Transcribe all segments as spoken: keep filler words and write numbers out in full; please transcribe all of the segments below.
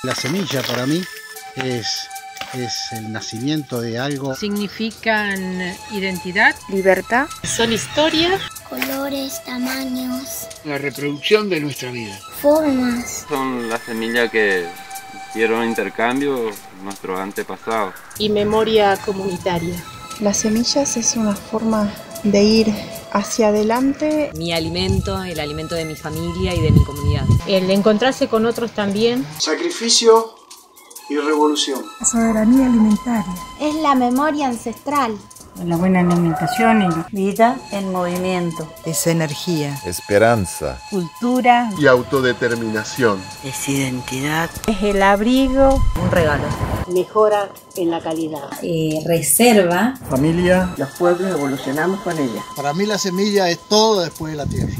La semilla para mí es, es el nacimiento de algo. Significan identidad, libertad, son historia, colores, tamaños, la reproducción de nuestra vida, formas. Son la semilla que hicieron intercambio nuestros antepasados. Y memoria comunitaria. Las semillas es una forma de ir hacia adelante. Mi alimento, el alimento de mi familia y de mi comunidad. El encontrarse con otros también. Sacrificio y revolución. La soberanía alimentaria. Es la memoria ancestral. La buena alimentación y vida en movimiento. Es energía. Esperanza. Cultura. Y autodeterminación. Es identidad. Es el abrigo. Un regalo. Mejora en la calidad. Eh, reserva. Familia. Los pueblos evolucionamos con ella. Para mí la semilla es todo después de la tierra.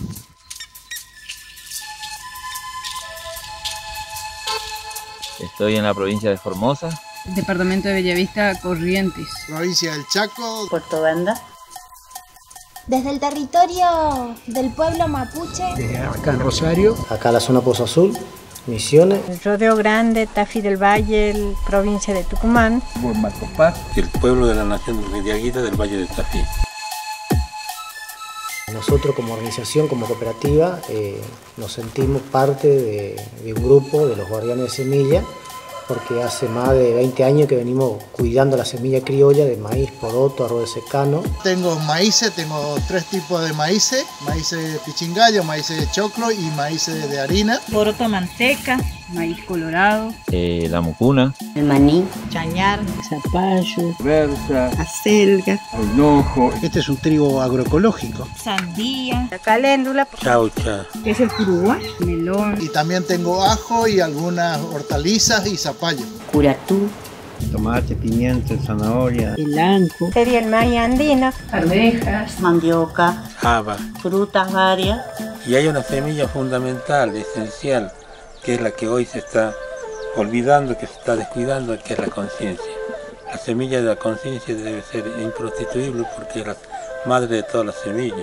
Estoy en la provincia de Formosa. Departamento de Bellavista, Corrientes. Provincia del Chaco. Puerto Banda. Desde el territorio del pueblo mapuche. De acá en Rosario. Acá la zona Pozo Azul, Misiones. El Rodeo Grande, Tafí del Valle, el provincia de Tucumán. Huaymacopac. Y el pueblo de la nación de Diaguita del Valle de Tafí. Nosotros como organización, como cooperativa, eh, nos sentimos parte de, de un grupo de los guardianes de semilla, porque hace más de veinte años que venimos cuidando la semilla criolla de maíz, poroto, arroz de secano. Tengo maíces, tengo tres tipos de maíces, maíces de pichingallo, maíces de choclo y maíces de harina. Poroto manteca, maíz colorado. Eh, la mucuna. El maní. Chañar. Zapallo. Versa. Acelga. Alnojo. Este es un trigo agroecológico. Sandía. La caléndula. Chaucha. ¿Qué es el curuguá? Melón. Y también tengo ajo y algunas hortalizas y zapallo. Curatú. Tomate, pimiento, zanahoria. El anco. Sería el maíz andino. Arvejas. Mandioca. Haba. Frutas varias. Y hay una semilla fundamental, esencial, que es la que hoy se está olvidando, que se está descuidando, que es la conciencia. La semilla de la conciencia debe ser improstituible porque es la madre de todas las semillas.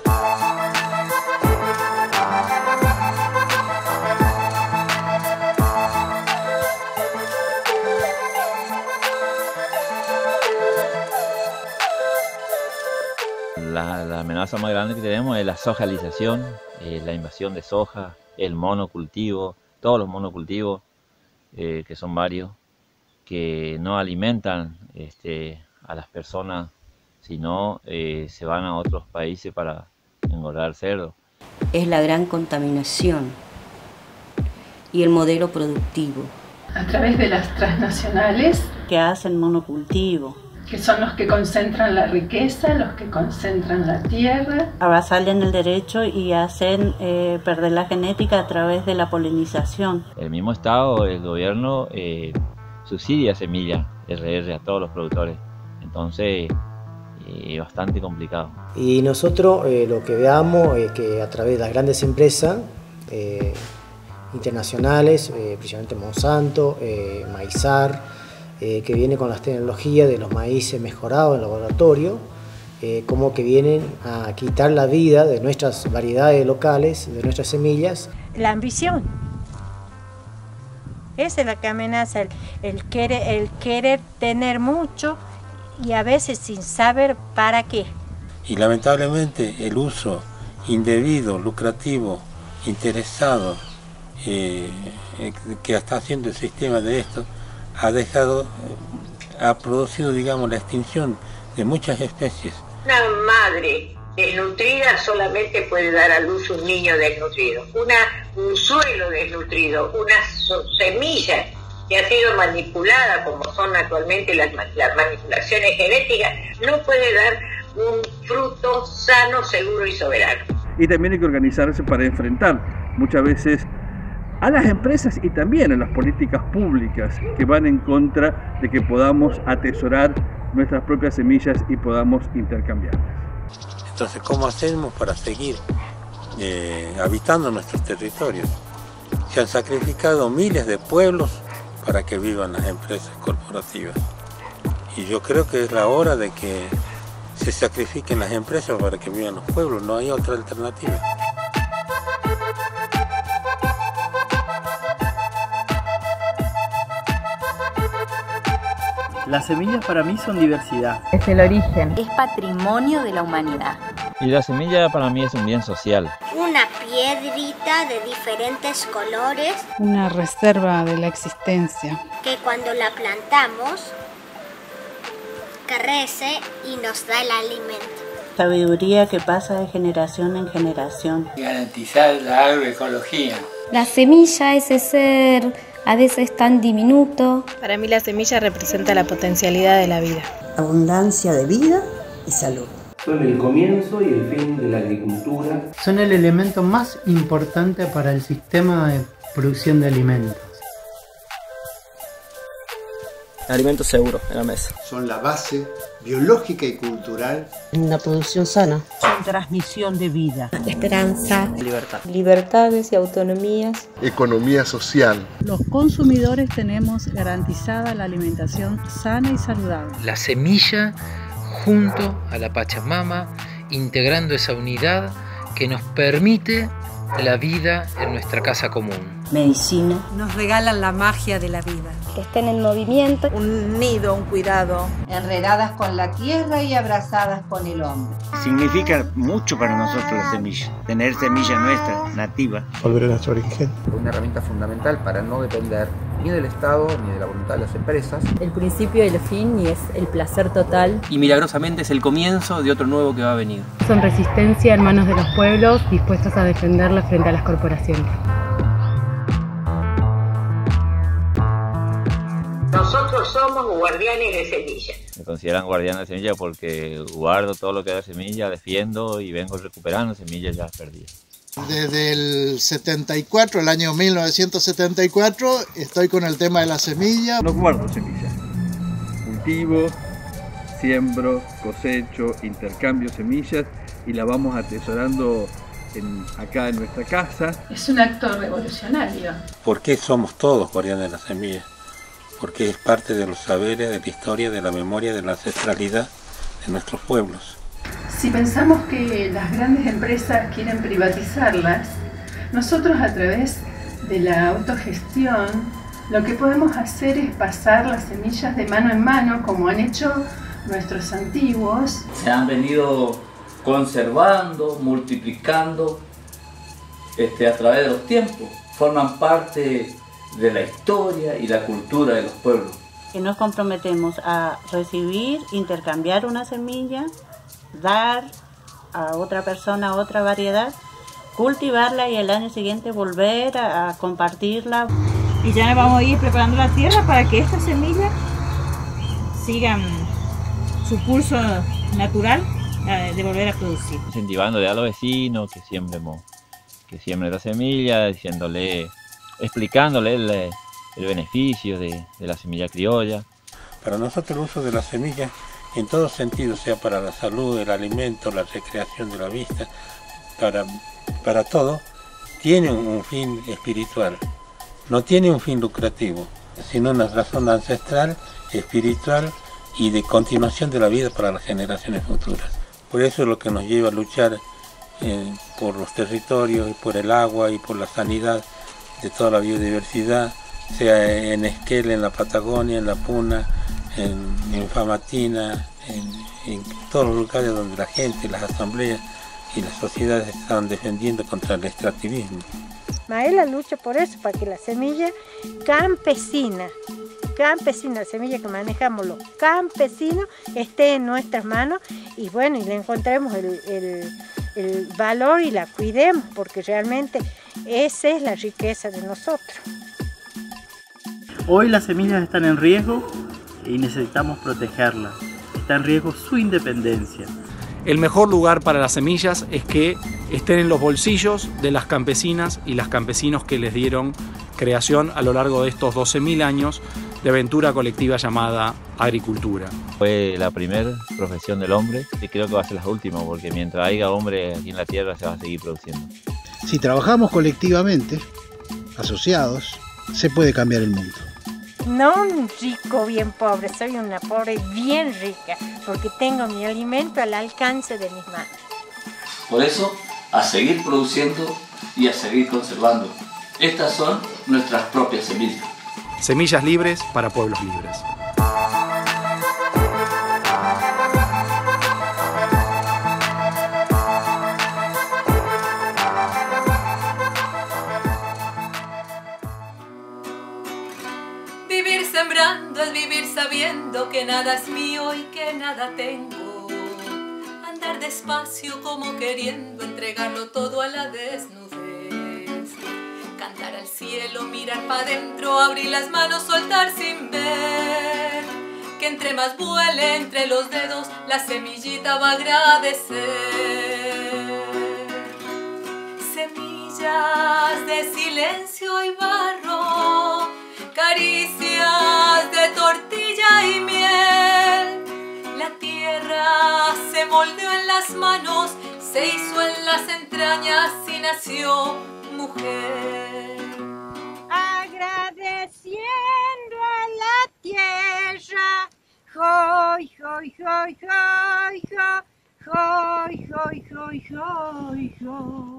La, la amenaza más grande que tenemos es la sojalización, eh, la invasión de soja, el monocultivo, todos los monocultivos, eh, que son varios, que no alimentan este, a las personas, sino eh, se van a otros países para engordar cerdo. Es la gran contaminación y el modelo productivo. A través de las transnacionales, que hacen monocultivo. Que son los que concentran la riqueza, los que concentran la tierra. Avasallan el derecho y hacen eh, perder la genética a través de la polinización. El mismo Estado, el gobierno, eh, subsidia semilla R R a todos los productores. Entonces, eh, bastante complicado. Y nosotros eh, lo que veamos es que a través de las grandes empresas eh, internacionales, eh, principalmente Monsanto, eh, Maizar, Eh, que viene con las tecnologías de los maíces mejorados en laboratorio, eh, como que vienen a quitar la vida de nuestras variedades locales, de nuestras semillas. La ambición. Esa es la que amenaza, el, el, querer, el querer tener mucho y a veces sin saber para qué. Y lamentablemente el uso indebido, lucrativo, interesado, eh, que está haciendo el sistema de esto, ha dejado, ha producido, digamos, la extinción de muchas especies. Una madre desnutrida solamente puede dar a luz un niño desnutrido. Una, un suelo desnutrido, una semilla que ha sido manipulada, como son actualmente las, las manipulaciones genéticas, no puede dar un fruto sano, seguro y soberano. Y también hay que organizarse para enfrentar muchas veces a las empresas y también a las políticas públicas que van en contra de que podamos atesorar nuestras propias semillas y podamos intercambiarlas. Entonces, ¿cómo hacemos para seguir eh, habitando nuestros territorios? Se han sacrificado miles de pueblos para que vivan las empresas corporativas. Y yo creo que es la hora de que se sacrifiquen las empresas para que vivan los pueblos, no hay otra alternativa. Las semillas para mí son diversidad. Es el origen. Es patrimonio de la humanidad. Y la semilla para mí es un bien social. Una piedrita de diferentes colores. Una reserva de la existencia. Que cuando la plantamos, crece y nos da el alimento. Sabiduría que pasa de generación en generación. Garantizar la agroecología. La semilla, ese ser a veces tan diminuto. Para mí la semilla representa la potencialidad de la vida. Abundancia de vida y salud. Son el comienzo y el fin de la agricultura. Son el elemento más importante para el sistema de producción de alimentos. Alimentos seguros en la mesa. Son la base biológica y cultural. Una producción sana. Son transmisión de vida. Esperanza. Libertad. Libertades y autonomías. Economía social. Los consumidores tenemos garantizada la alimentación sana y saludable. La semilla junto a la Pachamama, integrando esa unidad que nos permite la vida en nuestra casa común. Medicina. Nos regalan la magia de la vida. Que estén en movimiento. Un nido, un cuidado. Enredadas con la tierra y abrazadas con el hombre. Significa mucho para nosotros la semilla. Tener semilla nuestra, nativa. Volver a nuestro origen. Una herramienta fundamental para no depender ni del Estado ni de la voluntad de las empresas. El principio y el fin y es el placer total. Y milagrosamente es el comienzo de otro nuevo que va a venir. Son resistencia en manos de los pueblos dispuestos a defenderla frente a las corporaciones. Nosotros somos guardianes de semillas. Me consideran guardián de semillas porque guardo todo lo que da semilla, defiendo y vengo recuperando semillas ya perdidas. Desde el setenta y cuatro, el año mil novecientos setenta y cuatro, estoy con el tema de la semilla. No guardo semillas. Cultivo, siembro, cosecho, intercambio semillas y la vamos atesorando en, acá en nuestra casa. Es un acto revolucionario. ¿Por qué somos todos guardianes de la semilla? Porque es parte de los saberes, de la historia, de la memoria, de la ancestralidad de nuestros pueblos. Si pensamos que las grandes empresas quieren privatizarlas, nosotros a través de la autogestión lo que podemos hacer es pasar las semillas de mano en mano como han hecho nuestros antiguos. Se han venido conservando, multiplicando este, a través de los tiempos, forman parte de la historia y la cultura de los pueblos. Que nos comprometemos a recibir, intercambiar una semilla, dar a otra persona otra variedad, cultivarla y el año siguiente volver a, a compartirla. Y ya vamos a ir preparando la tierra para que estas semillas sigan su curso natural de volver a producir. Incentivándole a los vecinos que siembremos, que siembren la semilla, diciéndole, explicándole el, el beneficio de, de la semilla criolla. Para nosotros el uso de la semilla en todo sentido, sea para la salud, el alimento, la recreación de la vista, para, para todo, tiene un fin espiritual. No tiene un fin lucrativo, sino una razón ancestral, espiritual y de continuación de la vida para las generaciones futuras. Por eso es lo que nos lleva a luchar eh, por los territorios, y por el agua y por la sanidad de toda la biodiversidad, sea en Esquel, en la Patagonia, en la Puna, en, en Famatina, en, en todos los lugares donde la gente, las asambleas y las sociedades están defendiendo contra el extractivismo. Maela lucha por eso, para que la semilla campesina, campesina, la semilla que manejamos los campesinos, esté en nuestras manos y bueno, y le encontremos el, el, el valor y la cuidemos, porque realmente esa es la riqueza de nosotros. Hoy las semillas están en riesgo y necesitamos protegerlas. Está en riesgo su independencia. El mejor lugar para las semillas es que estén en los bolsillos de las campesinas y los campesinos que les dieron creación a lo largo de estos doce mil años de aventura colectiva llamada agricultura. Fue la primera profesión del hombre y creo que va a ser la última, porque mientras haya hombre aquí en la tierra se va a seguir produciendo. Si trabajamos colectivamente, asociados, se puede cambiar el mundo. No un rico bien pobre, soy una pobre bien rica, porque tengo mi alimento al alcance de mis manos. Por eso, a seguir produciendo y a seguir conservando. Estas son nuestras propias semillas. Semillas libres para pueblos libres. que nada es mío y que nada tengo. Andar despacio como queriendo entregarlo todo a la desnudez. Cantar al cielo, mirar pa' dentro, abrir las manos, soltar sin ver. Que entre más vuele entre los dedos, la semillita va a agradecer. Semillas de silencio y barro, caricias de tortilla y miel. La tierra se moldeó en las manos, se hizo en las entrañas y nació mujer. Agradeciendo a la tierra, hoy, hoy, hoy, hoy, hoy, hoy, hoy, hoy, hoy, hoy.